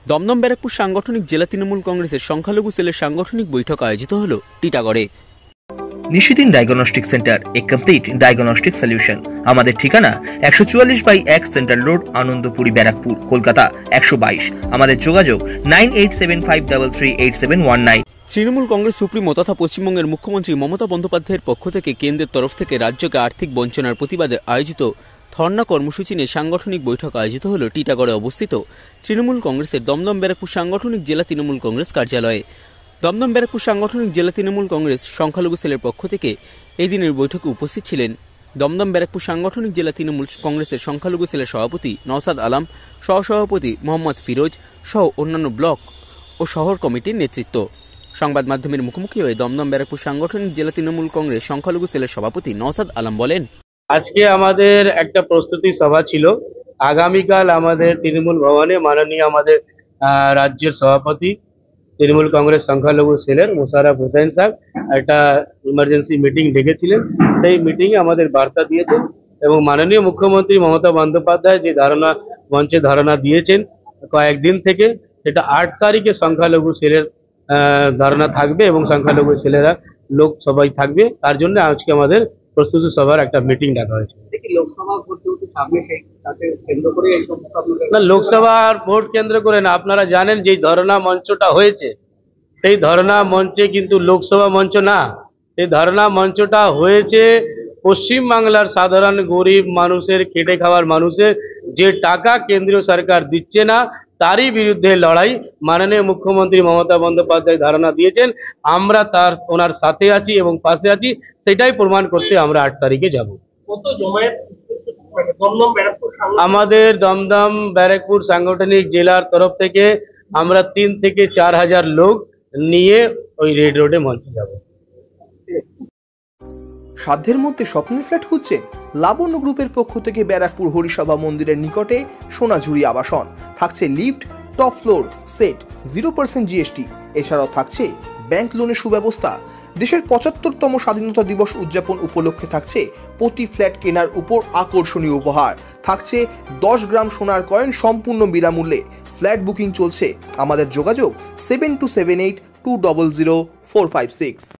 দমদম ব্যারাকপুর সাংগঠনিক জেলা তৃণমূল কংগ্রেসের সংখ্যালঘু সেলের সাংগঠনিক বৈঠক আয়োজিত হল টিটাগড়ে। Nishidin diagnostic centre, a complete diagnostic solution. আমাদের ঠিকানা 144/1 সেন্ট্রাল রোড, আনন্দপুরি, ব্যারাকপুর, কলকাতা 122। আমাদের যোগাযোগ 9875338719। তৃণমূল কংগ্রেস সুপ্রিমো তথা পশ্চিমবঙ্গের মুখ্যমন্ত্রী মমতা বন্দ্যোপাধ্যায়ের পক্ষ থেকে কেন্দ্রের তরফ থেকে রাজ্যকে আর্থিক বঞ্চনার প্রতিবাদে আয়োজিত ধর্ণা কর্মসূচি নিয়ে সাংগঠনিক বৈঠক আয়োজিত হল টিটাগড়ে অবস্থিত তৃণমূল কংগ্রেসের দমদম ব্যারাকপুর সাংগঠনিক জেলা তৃণমূল কংগ্রেস কার্যালয়ে। দমদম ব্যারাকপুর সাংগঠনিক জেলা তৃণমূল কংগ্রেস সংখ্যালঘু সেলের পক্ষ থেকে এই দিনের বৈঠকে উপস্থিত ছিলেন দমদম ব্যারাকপুর সাংগঠনিক জেলা তৃণমূল কংগ্রেসের সংখ্যালঘু সেলের সভাপতি নওসাদ আলম, সহসভাপতি মোহাম্মদ ফিরোজ সহ অন্যান্য ব্লক ও শহর কমিটির নেতৃত্ব। সংবাদ মাধ্যমের মুখোমুখি হয়ে দমদম ব্যারাকপুর সাংগঠনিক জেলা তৃণমূল কংগ্রেস সংখ্যালঘু সেলের সভাপতি নওসাদ আলম বলেন, আজকে আমাদের একটা প্রস্তুতি সভা ছিল। আগামীকাল আমাদের তৃণমূল ভবনে মাননীয় আমাদের রাজ্যের সভাপতি তৃণমূল কংগ্রেস সংখ্যালঘু সেলের মোশাররফ হোসেন সাহেব একটা ইমার্জেন্সি মিটিং ডেকেছিলেন। সেই মিটিংয়ে আমাদের বার্তা দিয়েছেন এবং মাননীয় মুখ্যমন্ত্রী মমতা বন্দ্যোপাধ্যায় যে মঞ্চে ধারণা দিয়েছেন কয়েকদিন থেকে, সেটা 8 তারিখে সংখ্যালঘু সেলের ধারণা থাকবে এবং সংখ্যালঘু ছেলেরা লোক সবাই থাকবে। তার জন্য আজকে আমাদের প্রস্তুতি সভার একটা মিটিং ডাকা হয়েছে। না, লোকসভার ভোট কেন্দ্র করে না, আপনারা জানেন যে ধর্ণা মঞ্চটা হয়েছে সেই ধর্ণা মঞ্চে কিন্তু লোকসভা মঞ্চ না। এই ধর্ণা মঞ্চটা হয়েছে পশ্চিমবাংলার সাধারণ গরিব মানুষের, খেটে খাওয়ার মানুষের যে টাকা কেন্দ্রীয় সরকার দিচ্ছে না তারই বিরুদ্ধে লড়াই। মাননীয় মুখ্যমন্ত্রী মমতা বন্দ্যোপাধ্যায় ধারণা দিয়েছেন, আমরা ওনার সাথে আছি এবং পাশে আছি, সেটাই প্রমাণ করতে আমরা 8 তারিখে যাব। আমাদের দমদম ব্যারাকপুর সাংগঠনিক জেলার তরফ থেকে আমরা 3 থেকে 4 হাজার লোক নিয়ে ওই রেড রোডে মঞ্চে যাব। সাধ্যের মধ্যে স্বপ্নের ফ্ল্যাট খুঁজছেন? লাবণ্য গ্রুপের পক্ষ থেকে ব্যারাকপুর হরিসভা মন্দিরের নিকটে সোনাঝুরি আবাসন। থাকছে lift, top floor set, 0% GST। এছাড়াও থাকছে ব্যাংক লোনের সুব্যবস্থা। দেশের 75তম স্বাধীনতা দিবস উদযাপন উপলক্ষে থাকছে প্রতি ফ্ল্যাট কেনার উপর আকর্ষণীয় উপহার। থাকছে 10 গ্রাম সোনার কয়েন সম্পূর্ণ বিনামূল্যে। ফ্ল্যাট বুকিং চলছে। আমাদের যোগাযোগ 7278200456।